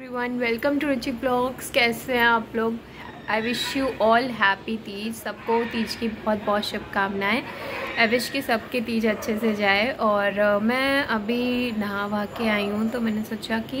Everyone, welcome to Ruchi blogs. कैसे हैं आप लोग? I wish you all happy Teej. सबको तीज की बहुत बहुत शुभकामनाएं। आई विश कि सबके तीज अच्छे से जाए। और मैं अभी नहा वहा के आई हूँ तो मैंने सोचा कि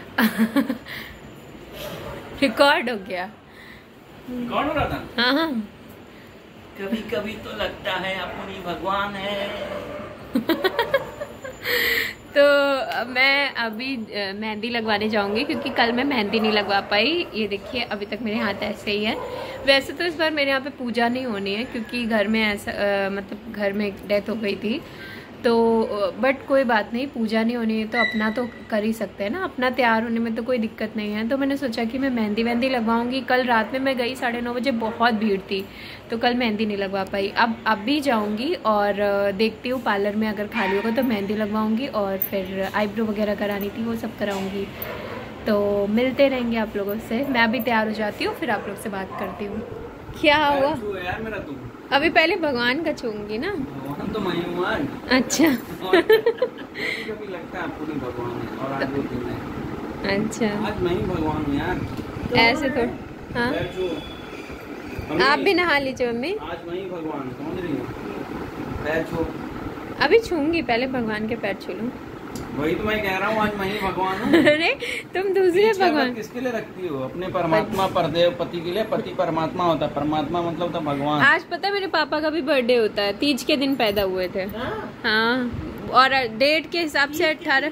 रिकॉर्ड हो गया। रिकॉर्ड हो रहा था? हाँ हाँ। कभी कभी तो लगता है अपनी भगवान है। तो मैं अभी मेहंदी लगवाने जाऊंगी क्योंकि कल मैं मेहंदी नहीं लगवा पाई। ये देखिए, अभी तक मेरे हाथ ऐसे ही है। वैसे तो इस बार मेरे यहाँ पे पूजा नहीं होनी है क्योंकि घर में ऐसा मतलब घर में डेथ हो गई थी, तो बट कोई बात नहीं, पूजा नहीं होनी है तो अपना तो कर ही सकते हैं ना। अपना तैयार होने में तो कोई दिक्कत नहीं है। तो मैंने सोचा कि मैं मेहंदी वहंदी लगवाऊंगी। कल रात में मैं गई 9:30 बजे, बहुत भीड़ थी तो कल मेहंदी नहीं लगवा पाई। अब भी जाऊंगी और देखती हूँ पार्लर में अगर खाली होगा तो मेहंदी लगवाऊंगी और फिर आईब्रो वगैरह करानी थी वो सब कराऊंगी। तो मिलते रहेंगे आप लोगों से। मैं अभी तैयार हो जाती हूँ फिर आप लोग से बात करती हूँ। क्या हुआ? यार मेरा तुम अभी पहले भगवान का छूंगी ना। तो मैं हूँ आज। अच्छा। कभी लगता है आपको नहीं भगवान है और आज वो दिन है। अच्छा, आज मैं ही भगवान हूँ यार। तो ऐसे थोड़ा। हाँ, आप भी नहा लीजिए मम्मी। आज मैं ही भगवान हूँ, समझ रही हो? पैर छू। अभी छूंगी, पहले भगवान के पैर छू लूं। वही तो मैं कह रहा हूँ, आज मैं ही भगवान हूँ। अरे तुम दूसरे भगवान किसके लिए रखती हो? अपने परमात्मा परदेव पति के लिए। पति परमात्मा होता है, परमात्मा मतलब तो भगवान। आज पता है मेरे पापा का भी बर्थडे होता है, तीज के दिन पैदा हुए थे। हाँ, और डेट के हिसाब से 18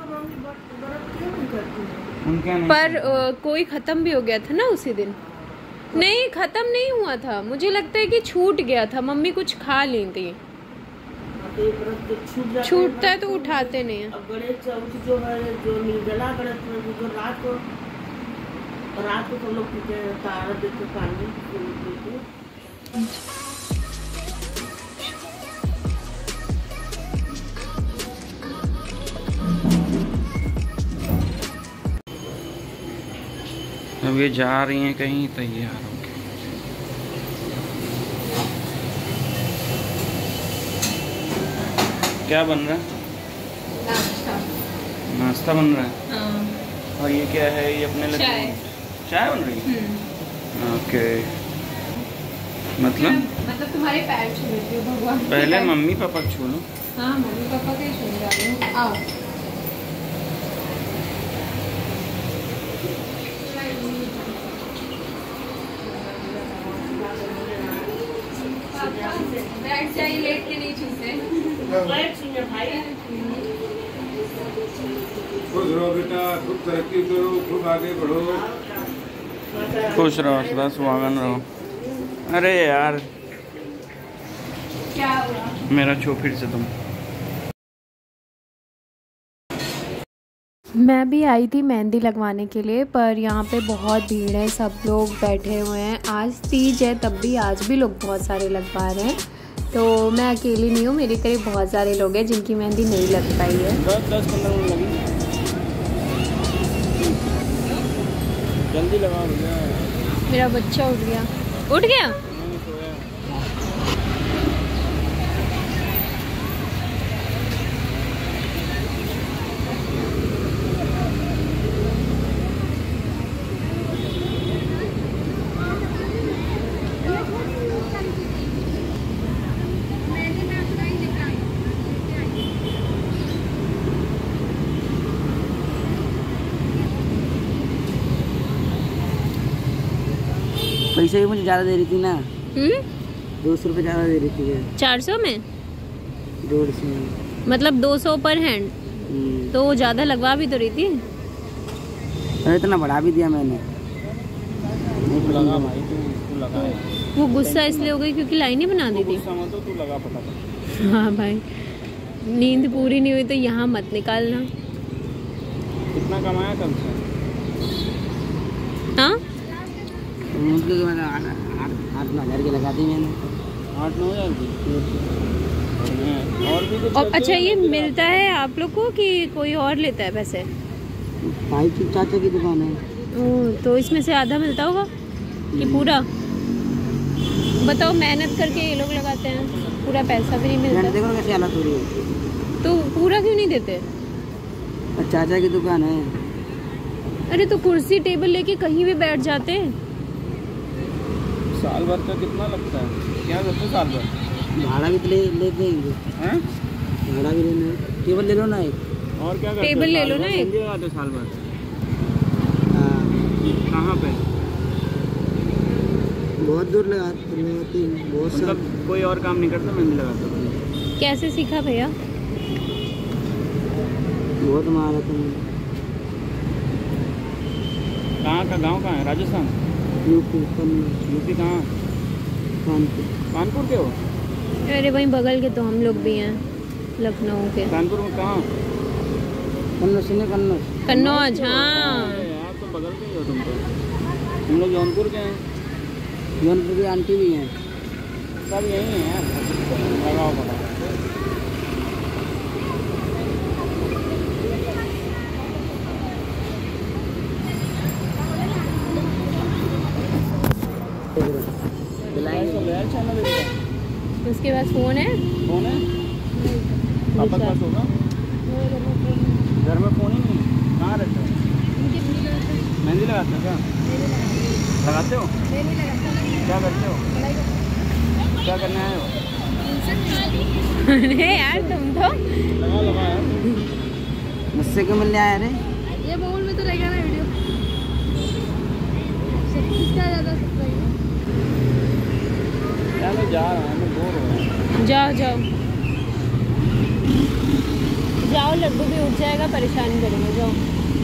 पर कोई खत्म भी हो गया था ना उसी दिन। नहीं, खत्म नहीं हुआ था, मुझे लगता है कि छूट गया था। मम्मी कुछ खा ली थी। छूटता है तो उठाते नहीं है। अब गणेश चौथ जो है, जो निर्जला गणेश जो रात को सब लोग पीते हैं, तारा देते पानी पीते। अब ये जा रही हैं कहीं तैयार होके। क्या बन रहा है? नाश्ता बन रहा है। हाँ। और ये क्या है? ये अपने लिए चाय बन रही है। ओके, मतलब तुम्हारे पैर छू लेती हो भगवान। पहले मम्मी पापा छू लो। हाँ, मम्मी पापा के छू रही हूँ। आओ। बैठ जाइए, लेट के नहीं छूते। खुश रहो बेटा, खूब तरक्की करो, खूब आगे बढ़ो। खुश रहो, सदा सुहागन रहो। अरे यार क्या हुआ? मेरा छो फिर से तुम। मैं भी आई थी मेहंदी लगवाने के लिए, पर यहाँ पे बहुत भीड़ है, सब लोग बैठे हुए हैं। आज तीज है तब भी आज भी लोग बहुत सारे लगवा रहे हैं। तो मैं अकेली नहीं हूँ, मेरे करीब बहुत सारे लोग हैं जिनकी मेहंदी नहीं लग पाई है। 10-15 मिनट लगी। जल्दी लगा भैया। मेरा बच्चा उठ गया। उठ गया? पैसे भी मुझे ज़्यादा दे रही थी ना। 200 रुपये ज़्यादा दे रही थी। 400 में? 150 में। मतलब 200 पर हैंड, तो वो ज़्यादा लगवा भी तो रही थी। अरे इतना बढ़ा भी दिया मैंने। लगा भाई, तू लगा। वो गुस्सा इसलिए हो गई क्योंकि लाइन ही बना दी थी। तू लगा फटाफट। हाँ भाई, नींद पूरी नहीं हुई तो यहाँ मत निकालना। कितना कमाया कल से? हाँ, 8-9 हज़ार की लगा दी मैंने। 8-9 हज़ार की। और भी कुछ? और अच्छा, ये मिलता है आप लोग को कि कोई और लेता है पैसे? भाई चाचा की दुकान है। तो इसमें से आधा मिलता होगा कि पूरा? बताओ, मेहनत करके ये लोग लगाते हैं, पूरा पैसा भी नहीं मिलता। देखो कैसे हालत हो रही है। तो पूरा क्यों नहीं देते? चाचा की दुकान है। अरे तो कुर्सी टेबल लेके कहीं भी बैठ जाते हैं। साल भर का कितना लगता है? क्या करते साल भर? भाड़ा भी ले देंगे। हैं? भाड़ा भी लेना है। टेबल ले लो ना एक। और क्या करते? टेबल ले लो ना एक। मेहंदी लगाते साल भर? हाँ, कहाँ पे? बहुत दूर लगाते हैं, बहुत सा। मतलब कोई और काम नहीं करता, मेहंदी लगाता? कैसे सीखा भैया? बहुत महारत है। कहाँ का गांव कहाँ है? राजस्थान? यूपी कहाँ? कानपुर। कानपुर के हो? अरे वहीं बगल के तो हम लोग भी हैं, लखनऊ के। कानपुर में कहाँ? कन्नौज। हाँ यार तो बगल के ही हो तुम तो। हम लोग जौनपुर के हैं। जौनपुर की आंटी भी हैं। सब यही है यार। लगाओ पता। उसके पास फोन है। फोन है? पापा के पास होगा। घर में फोन ही नहीं है। कहाँ रहता है? मेहंदी लगाते हो क्या? लगाते हो? क्या करते हो? क्या करने आए हो? अरे यार तुम तो लगा यार। मुझसे क्यों मिलने आया रे? ये बोल में तो रहेगा ना वीडियो। किसका ज़्यादा यार मैं जा रहा हूँ, मैं बोर हो रहा हूँ। जाओ जाओ जाओ, लड्डू भी उठ जाएगा, परेशान करेंगे। जाओ।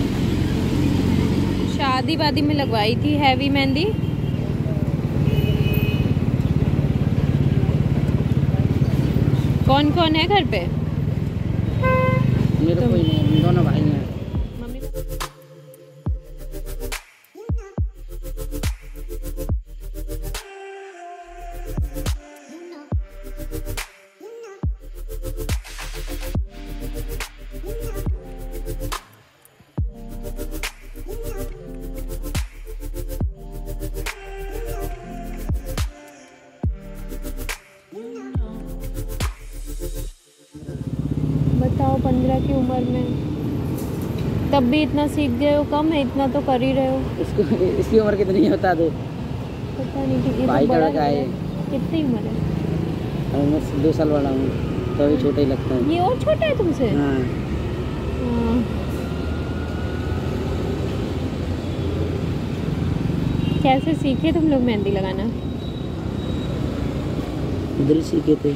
शादी वादी में लगवाई थी हैवी मेहंदी। कौन कौन है घर पे? मेरे कोई नहीं, दोनों भाई हैं। मम्मी बताओ, 15 की उम्र में तब भी इतना सीख गए हो? कम है, इतना तो कर ही रहे हो। इसकी उम्र कितनी है बता दो। पता नहीं कि ये भाई तो का बड़ा लड़का है। कितनी उम्र है? मैं 2 साल बड़ा हूँ, तो अभी छोटा ही लगता है। ये और छोटा है तुमसे? हाँ। हाँ। कैसे सीखे तुम लोग मेहंदी लगाना? दिल सीखे थे।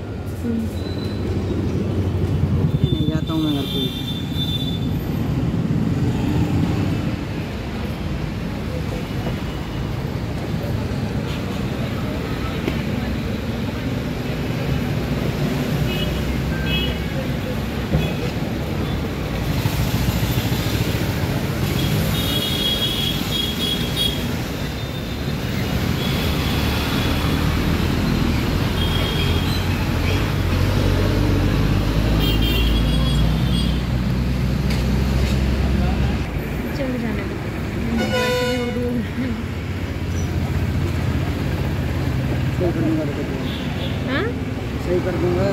नहीं जाता हूँ मैं घर पे। चल जाने दो। वैसे भी उर्दू सही कर दूँगा। हाँ? सही कर दूँगा।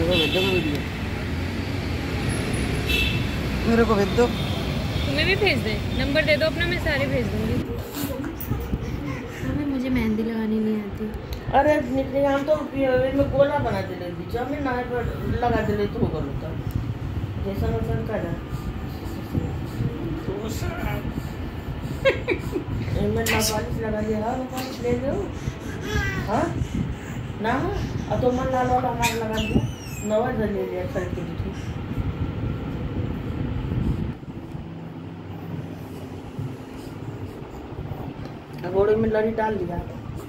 मेरे को भेज दो। तुम्हें भी भेज दे, नंबर दे दो अपना, मैं सारे भेज दूंगी। मुझे मेहंदी लगानी नहीं आती। अरे निकले हम तो में गोला बना दिले बीच में ना लगा दिले तो होगा होता जैसा मतलब कर मैं ना पॉलिश लगा लिया हां पॉलिश ले लो हां ना अब तो मन लाल वाला हमारा लगा दो नवा ले लिया करके दीजिए। घोड़े में लड़ी डाल दिया।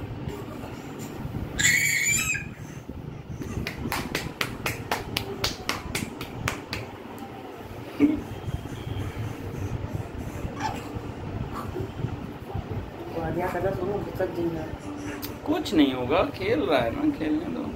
कुछ नहीं होगा, खेल रहा है ना, खेलने दो।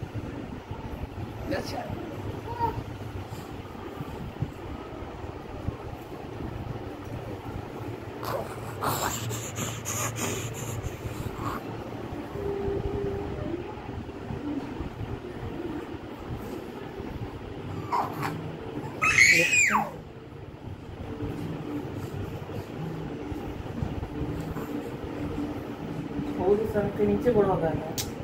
के नीचे बड़ा होगा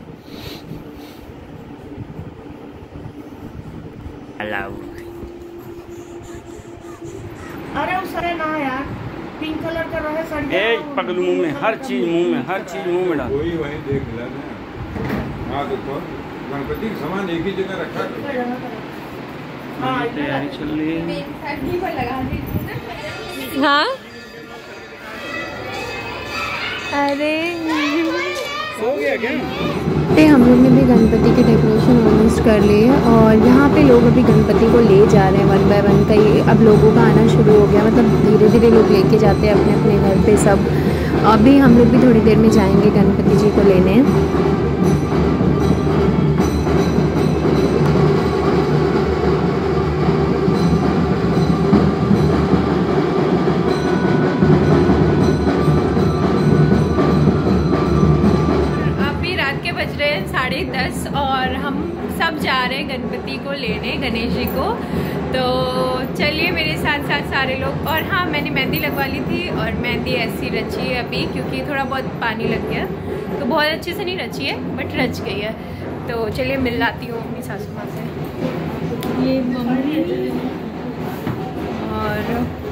अरे उस सारे ना यार पिंक कलर का रहे साड़ी पगलू मुंह में, हर चीज मुंह में, हर चीज मुंह में डाल। वही देख ले हाँ देखो गणपति का सामान एक ही जगह रखा तैयारी चल रही है। हाँ अरे हो गया क्या? हम लोग ने भी गणपति की डेकोरेशन ऑलमोस्ट कर ली है और यहाँ पे लोग अभी गणपति को ले जा रहे हैं वन बाय वन। कई अब लोगों का आना शुरू हो गया, मतलब धीरे धीरे लोग लेके जाते हैं अपने अपने घर पे सब। अभी हम लोग भी थोड़ी देर में जाएंगे गणपति जी को लेने। बज रहे हैं 10:30 और हम सब जा रहे हैं गणपति को लेने, गणेश जी को। तो चलिए मेरे साथ साथ सारे लोग। और हाँ मैंने मेहंदी लगवा ली थी और मेहंदी ऐसी रची है अभी क्योंकि थोड़ा बहुत पानी लग गया, तो बहुत अच्छे से नहीं रची है बट रच गई है। तो चलिए मिल लाती हूँ अपनी सासू माँ से। ये मम्मी और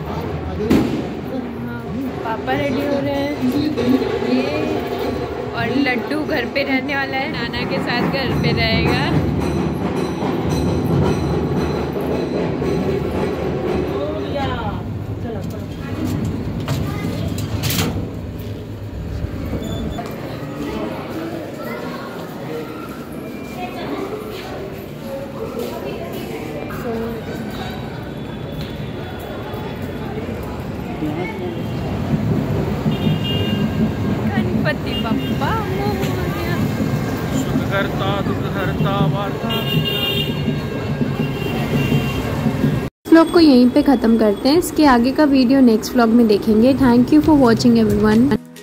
पापा रेडी हो रहे हैं। ये और लड्डू घर पे रहने वाला है, नाना के साथ घर पे रहेगा। गणपति बप्पा सुखहर्ता दुखहर्ता वार्ता। व्लॉग को यहीं पे ख़त्म करते हैं। इसके आगे का वीडियो नेक्स्ट व्लॉग में देखेंगे। Thank you for watching everyone.